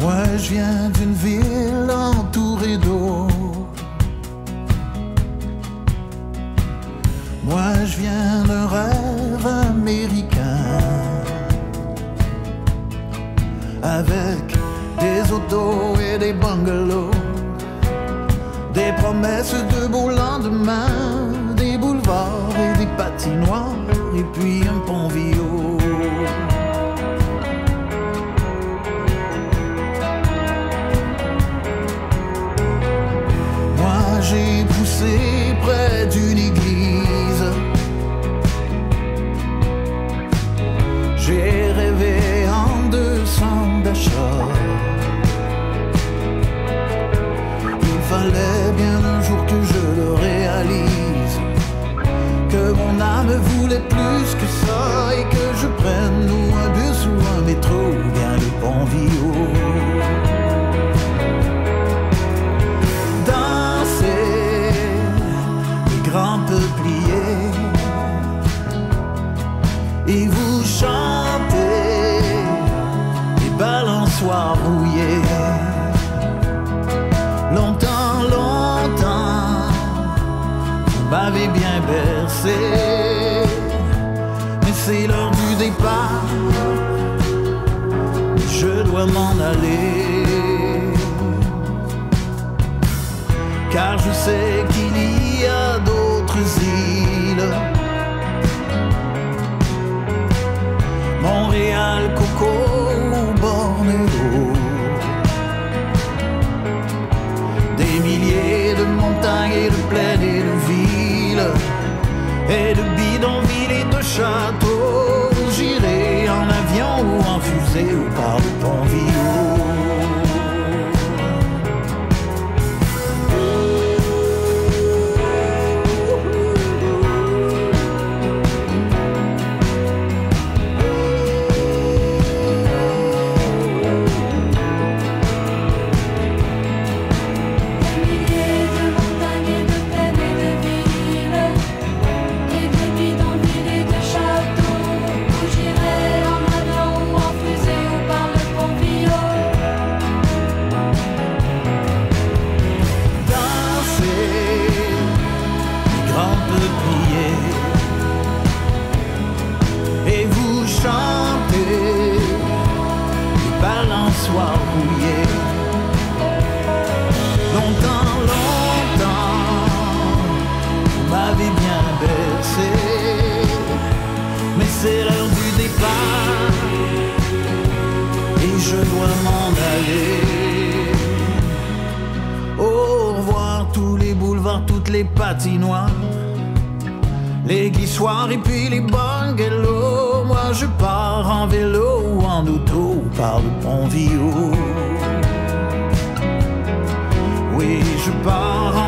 Moi je viens d'une ville entourée d'eau. Moi je viens d'un rêve américain, avec des autos et des bungalows, des promesses de beaux lendemains, des boulevards et des patinoires, et puis un pont-viau. Moi j'ai poussé près d'une église, j'ai rêvé en 200 d'achats. Il fallait bien un jour que je le réalise, que mon âme voulait plus que ça, et que je prenne ou un bus ou un métro ou bien le pont-viau. Danser les grands peupliers et vous chantez les balançoires rouillés. Longtemps, longtemps, vous m'avez bien bercé, mais c'est l'heure du départ, je dois m'en aller, car je sais qu'il y a d'autres îles, Montréal, Coco ou Bornéo. Des milliers de montagnes et de plaines et de villes, et de bidonvilles et de châteaux, où j'irai en avion ou en fusée ou par le pont-viau. Et vous chantez les balançoires rouillés. Longtemps, longtemps, vous m'avez bien bercé, mais c'est l'heure du départ et je dois m'en aller. Au revoir tous les boulevards, toutes les patinoires, les glissoires et puis les bungalows. Moi je pars en vélo ou en auto ou par le pont-viau. Oui, je pars en